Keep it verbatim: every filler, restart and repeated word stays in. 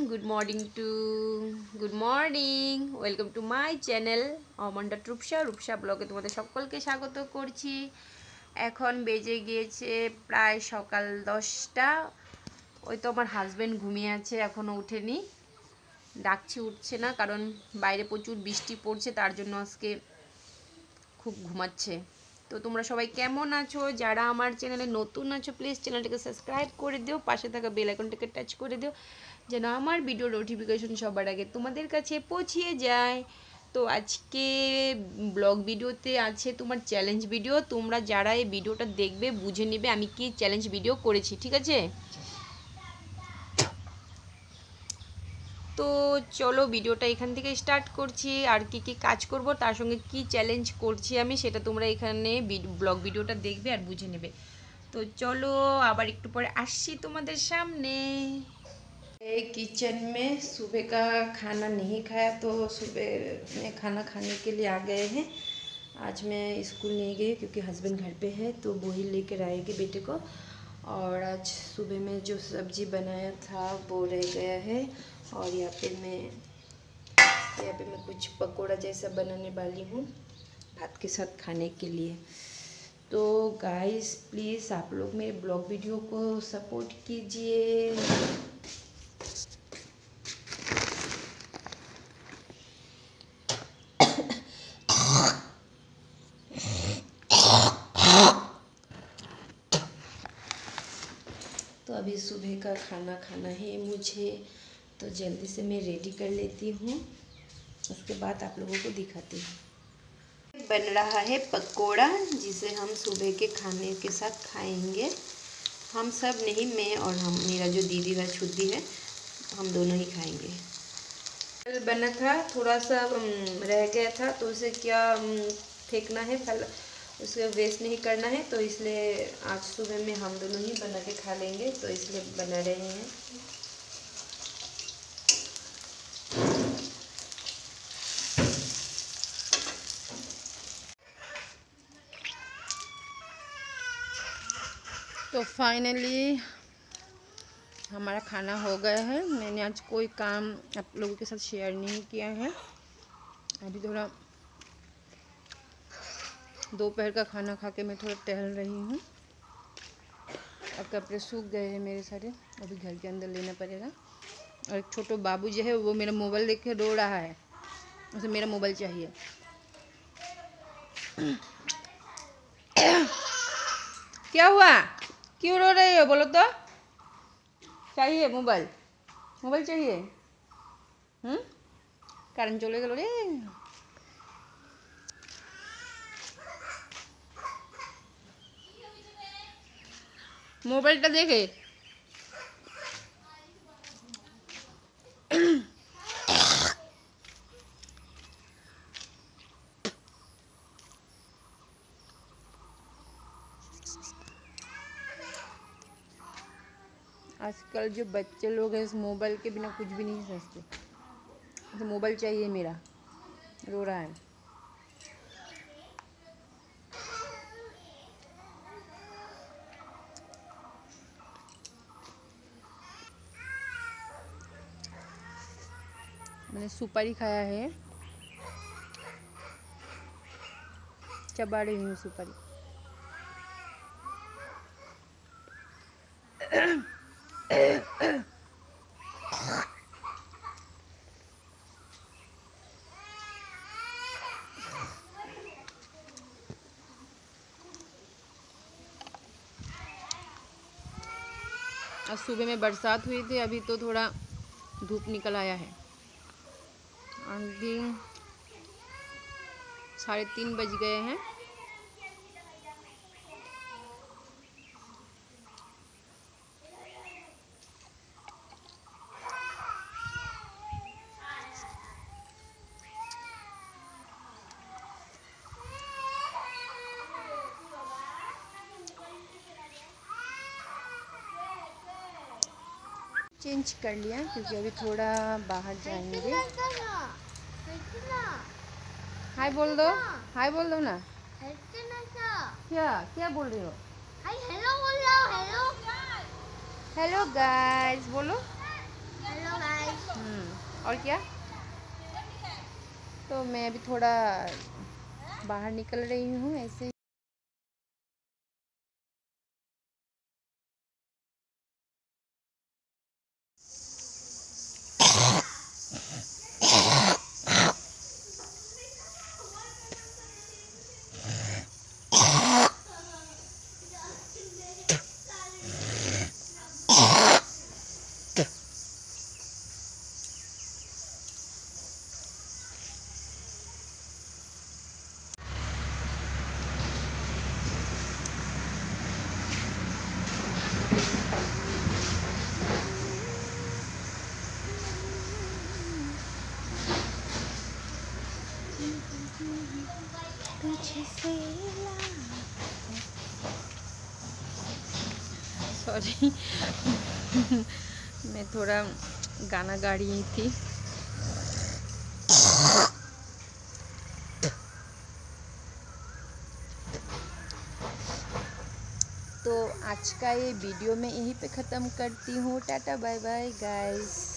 Good morning to good morning welcome to my channel Amanda Rupsa Rupsa ব্লগে তোমাদের সকলকে স্বাগত করছি। এখন বেজে গিয়েছে প্রায় সকাল দশটা। ওই তো আমার হাজব্যান্ড ঘুমিয়ে আছে, এখনও উঠেনি। ডাকছি উঠছে না, কারণ বাইরে প্রচুর বৃষ্টি পড়ছে, তার জন্য আজকে খুব ঘুমাচ্ছে। তো তোমরা সবাই কেমন আছো? যারা আমার চ্যানেলে নতুন আছো প্লিজ চ্যানেলটাকে সাবস্ক্রাইব করে দিও, পাশে থাকা বেল আইকনটাকে টাচ করে দিও, যেন আমার ভিডিও নোটিফিকেশন সবার আগে তোমাদের কাছে পৌঁছিয়ে যায়। তো আজকে ব্লগ ভিডিওতে আছে তোমার চ্যালেঞ্জ ভিডিও। তোমরা যারা এই ভিডিওটা দেখবে বুঝে নেবে আমি কি চ্যালেঞ্জ ভিডিও করেছি, ঠিক আছে? তো চলো ভিডিওটা এখান থেকে স্টার্ট করছি। আর কি কি কাজ করব, তার সঙ্গে কি চ্যালেঞ্জ করছি আমি, সেটা তোমরা এখানে ব্লগ ভিডিওটা দেখবে আর বুঝে নেবে। তো চলো আবার একটু পরে আসছি তোমাদের সামনে। किचन में सुबह का खाना नहीं खाया, तो सुबह में खाना खाने के लिए आ गए हैं। आज मैं स्कूल नहीं गई क्योंकि हस्बैंड घर पे है, तो वो ही लेकर आएगी बेटे को। और आज सुबह में जो सब्ज़ी बनाया था वो रह गया है। और यहाँ पे मैं यहाँ पे मैं कुछ पकोड़ा जैसा बनाने वाली हूँ भात के साथ खाने के लिए। तो गाइस प्लीज़ आप लोग मेरे ब्लॉग वीडियो को सपोर्ट कीजिए। तो अभी सुबह का खाना खाना है मुझे, तो जल्दी से मैं रेडी कर लेती हूँ, उसके बाद आप लोगों को दिखाती हूँ। बन रहा है पकोड़ा, जिसे हम सुबह के खाने के साथ खाएंगे। हम सब नहीं, मैं और हम मेरा जो दीदी है छुद्दी है, हम दोनों ही खाएंगे। कल बना था, थोड़ा सा रह गया था, तो उसे क्या फेंकना है, फल उसे वेस्ट नहीं करना है, तो इसलिए आज सुबह में हम दोनों ही बना के खा लेंगे, तो इसलिए बना रहे हैं। तो फाइनली हमारा खाना हो गया है। मैंने आज कोई काम आप लोगों के साथ शेयर नहीं किया है। अभी थोड़ा दोपहर का खाना खा के मैं थोड़ा टहल रही हूँ। अब कपड़े सूख गए हैं मेरे सारे, अभी घर के अंदर लेना पड़ेगा। और एक छोटा बाबू जो है वो मेरा मोबाइल देख के रो रहा है, उसे मेरा मोबाइल चाहिए। क्या हुआ, क्यों रो रही हो? बोलो तो। चाहिए मोबाइल, मोबाइल चाहिए। हम्म कारण चले गलो रे। मोबाइलটা দেখে आजकल जो बच्चे लोग हैं इस मोबाइल के बिना कुछ भी नहीं समझते। तो मोबाइल चाहिए मेरा, रो रहा है। मैंने सुपारी खाया है, चबा रही हूँ सुपारी। आज सुबह में बरसात हुई थी, अभी तो थोड़ा धूप निकल आया है। अभी साढ़े तीन बज गए हैं। चेंज कर लिया क्योंकि अभी थोड़ा बाहर जाएंगे। हाय बोल दो, हाय बोल दो ना। क्या क्या बोल रही हो? हेलो बोल रहा हूँ। हेलो हेलो गाइस बोलो। Hello guys. हम्म और क्या। तो मैं अभी थोड़ा बाहर निकल रही हूँ ऐसे। सॉरी मैं थोड़ा गाना गा रही थी। तो आज का ये वीडियो मैं यहीं पे ख़त्म करती हूँ। Tata bye bye guys.